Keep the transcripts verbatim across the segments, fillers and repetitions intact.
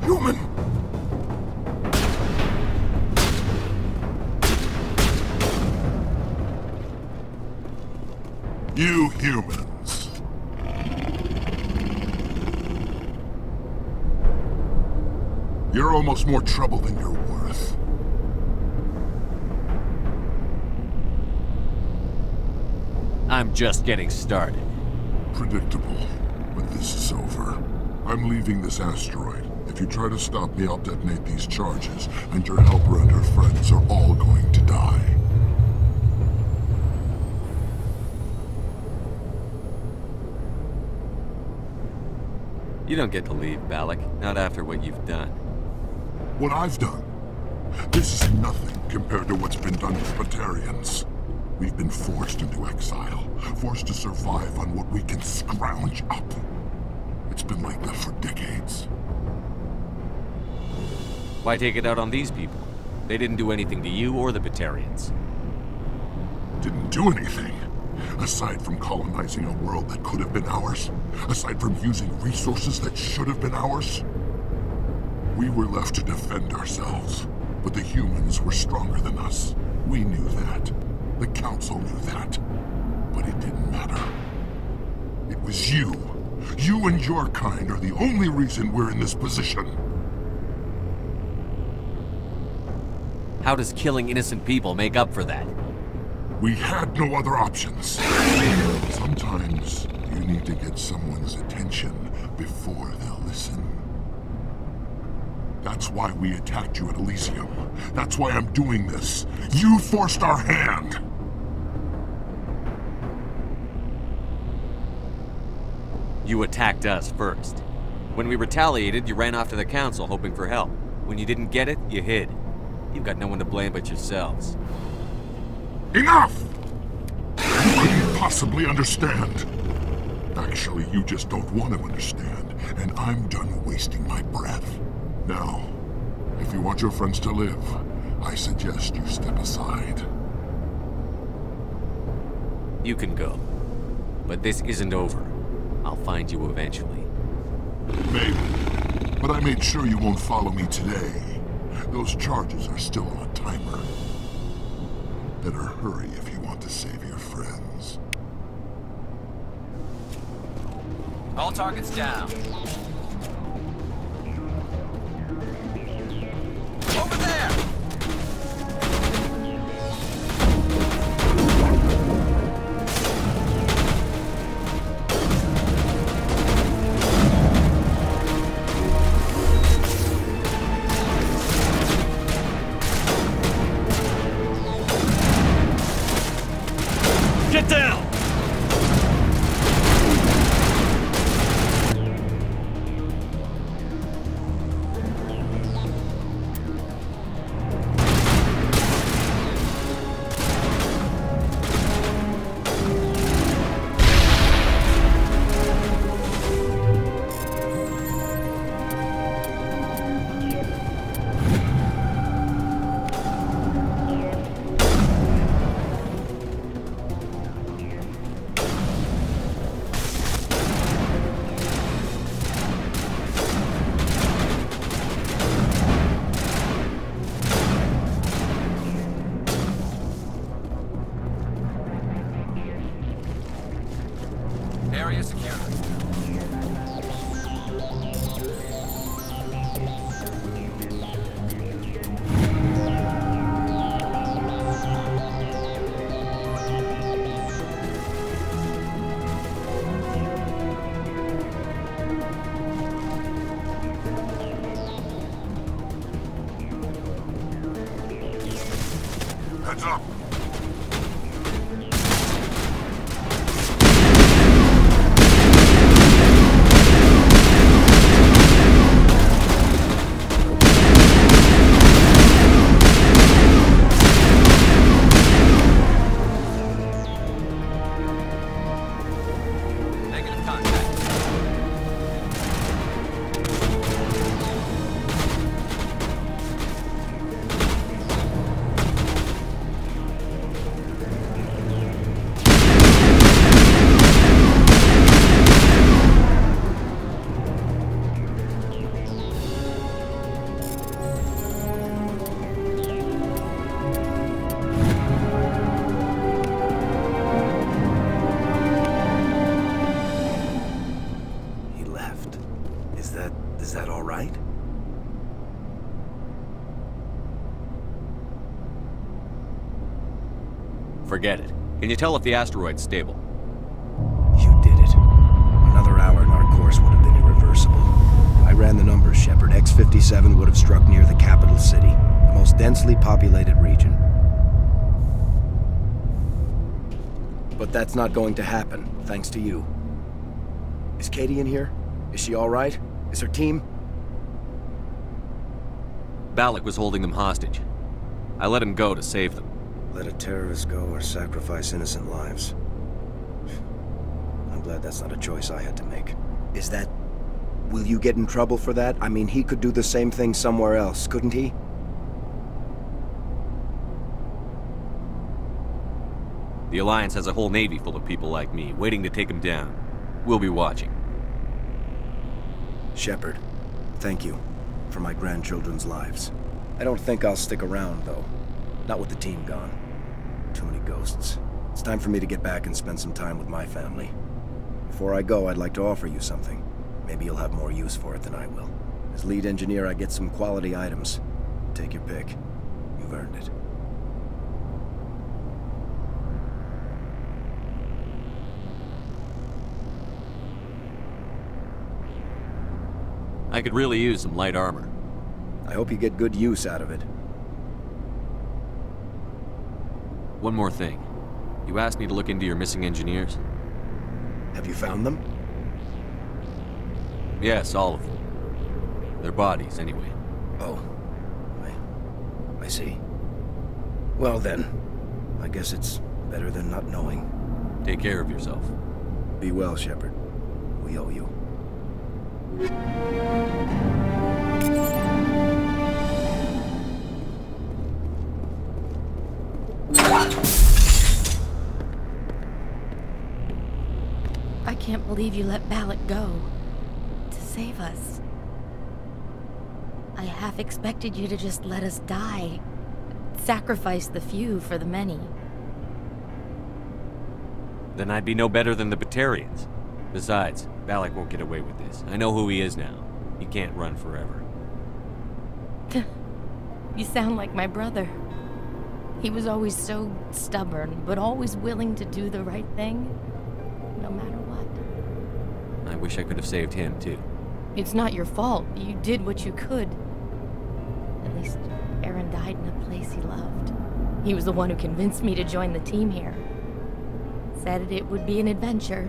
human! You humans. You're almost more trouble than you're worth. I'm just getting started. Predictable, but this is over. I'm leaving this asteroid. If you try to stop me, I'll detonate these charges, and your helper and her friends are all going to die. You don't get to leave, Balak. Not after what you've done. What I've done? This is nothing compared to what's been done to the Batarians. We've been forced into exile, forced to survive on what we can scrounge up. It's been like that for decades. Why take it out on these people? They didn't do anything to you or the Batarians. Didn't do anything. Aside from colonizing a world that could have been ours, aside from using resources that should have been ours, we were left to defend ourselves. But the humans were stronger than us. We knew that. The Council knew that. But it didn't matter. It was you. You and your kind are the only reason we're in this position. How does killing innocent people make up for that? We had no other options. Sometimes you need to get someone's attention before they'll listen. That's why we attacked you at Elysium. That's why I'm doing this. You forced our hand! You attacked us first. When we retaliated, you ran off to the Council hoping for help. When you didn't get it, you hid. You've got no one to blame but yourselves. Enough! You couldn't possibly understand. Actually, you just don't want to understand, and I'm done wasting my breath. Now, if you want your friends to live, I suggest you step aside. You can go. But this isn't over. I'll find you eventually. Maybe. But I made sure you won't follow me today. Those charges are still on a timer. Better hurry if you want to save your friends. All targets down. Over there! Get down! Area secure. Heads up! Negative contact. Forget it. Can you tell if the asteroid's stable? You did it. Another hour and our course would have been irreversible. I ran the numbers, Shephard. X fifty-seven would have struck near the capital city, the most densely populated region. But that's not going to happen, thanks to you. Is Katie in here? Is she all right? Is her team? Balak was holding them hostage. I let him go to save them. Let a terrorist go or sacrifice innocent lives. I'm glad that's not a choice I had to make. Is that... Will you get in trouble for that? I mean, he could do the same thing somewhere else, couldn't he? The Alliance has a whole navy full of people like me, waiting to take him down. We'll be watching. Shephard, thank you for my grandchildren's lives. I don't think I'll stick around, though. Not with the team gone. Too many ghosts. It's time for me to get back and spend some time with my family. Before I go, I'd like to offer you something. Maybe you'll have more use for it than I will. As lead engineer, I get some quality items. Take your pick. You've earned it. I could really use some light armor. I hope you get good use out of it. One more thing. You asked me to look into your missing engineers? Have you found them? Yes, all of them. Their bodies, anyway. Oh. I... I see. Well then, I guess it's better than not knowing. Take care of yourself. Be well, Shephard. We owe you. I can't believe you let Balak go. To save us. I half expected you to just let us die. Sacrifice the few for the many. Then I'd be no better than the Batarians. Besides, Balak won't get away with this. I know who he is now. He can't run forever. You sound like my brother. He was always so stubborn, but always willing to do the right thing, no matter what. I wish I could have saved him, too. It's not your fault. You did what you could. At least Aaron died in a place he loved. He was the one who convinced me to join the team here. Said it would be an adventure.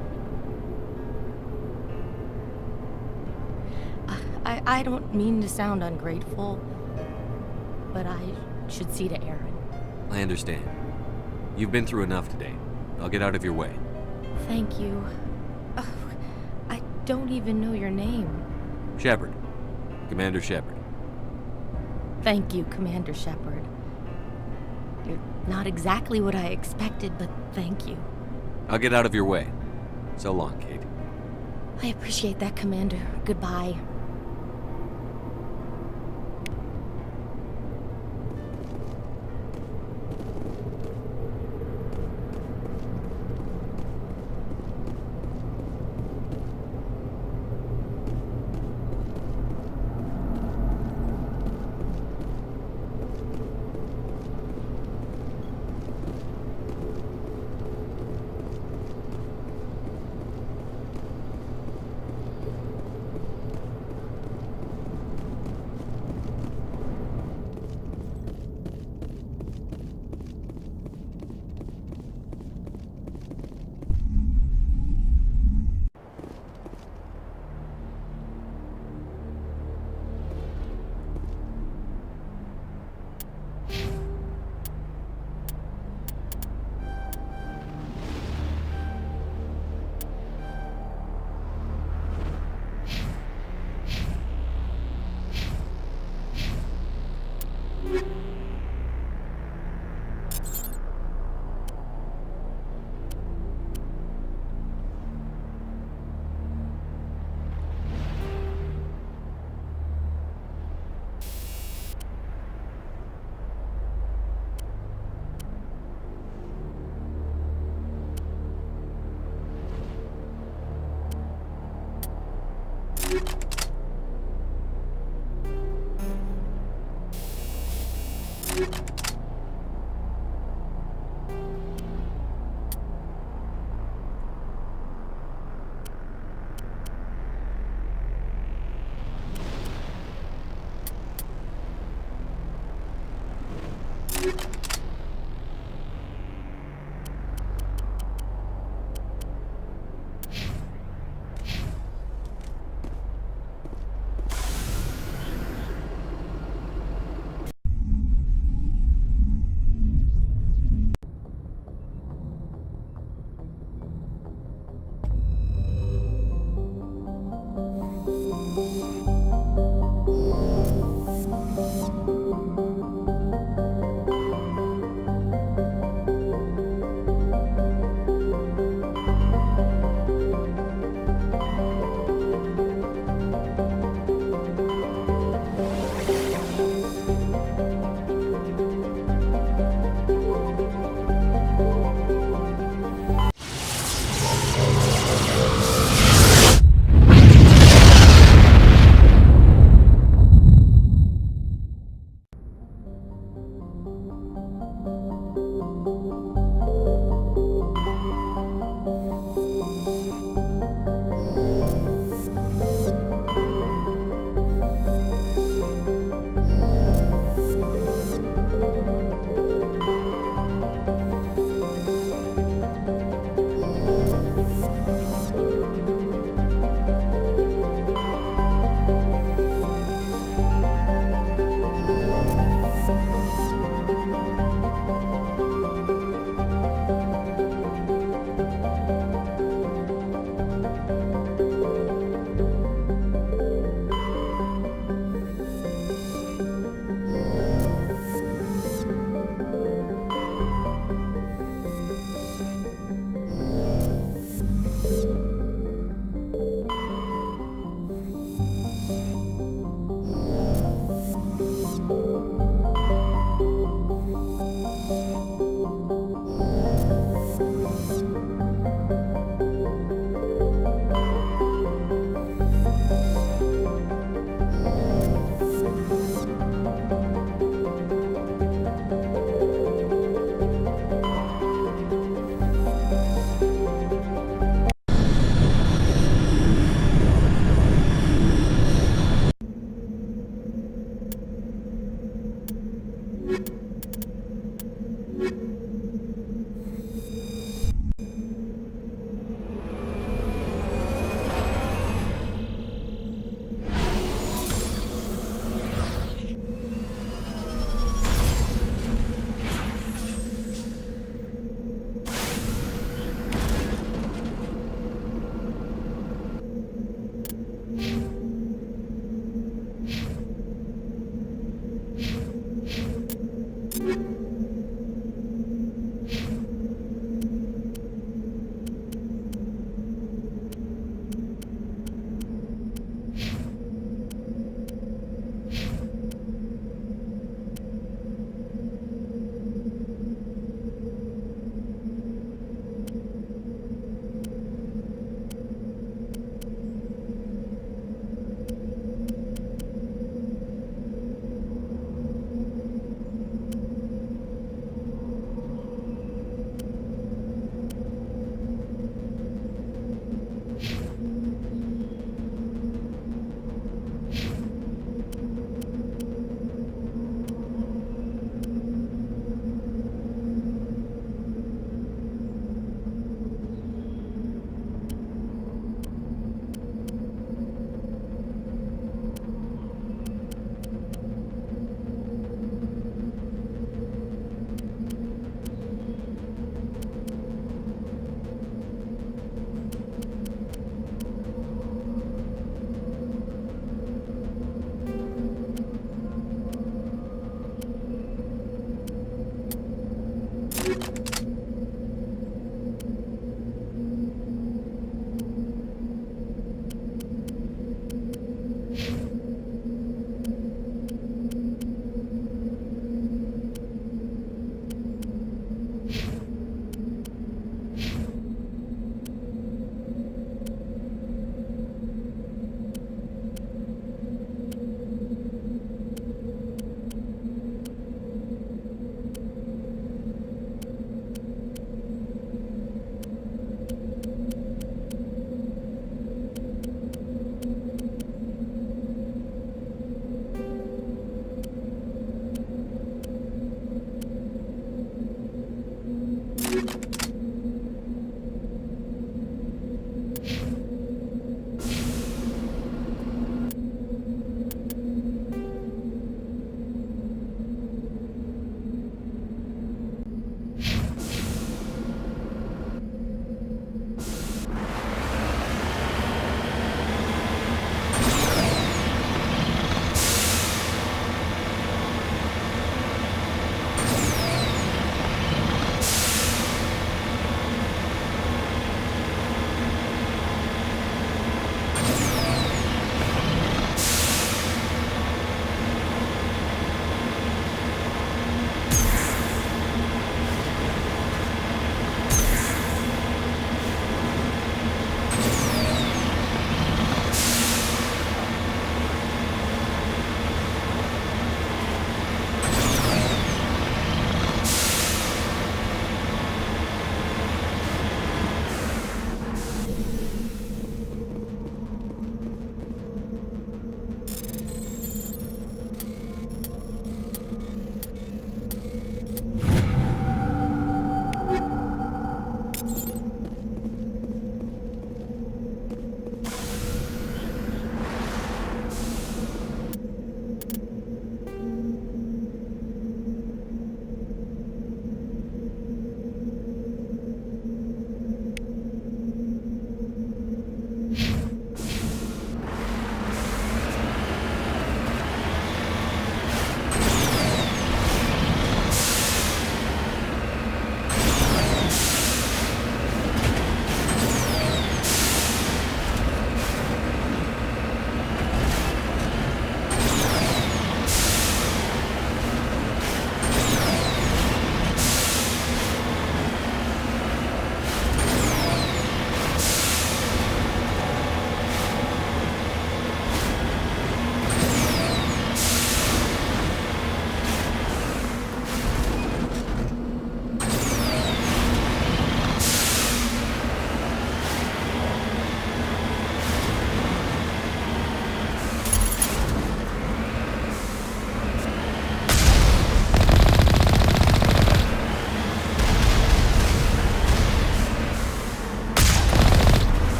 I, I don't mean to sound ungrateful, but I should see to Aaron. I understand. You've been through enough today. I'll get out of your way. Thank you. Oh, I don't even know your name. Shephard. Commander Shephard. Thank you, Commander Shephard. You're not exactly what I expected, but thank you. I'll get out of your way. So long, Kate. I appreciate that, Commander. Goodbye.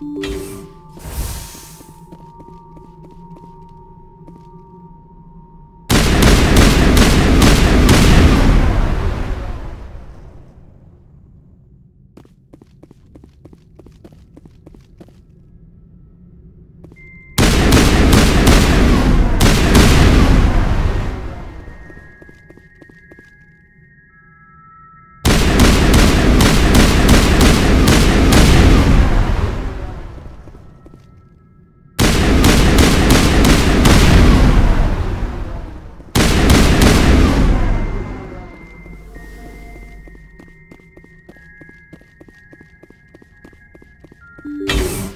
You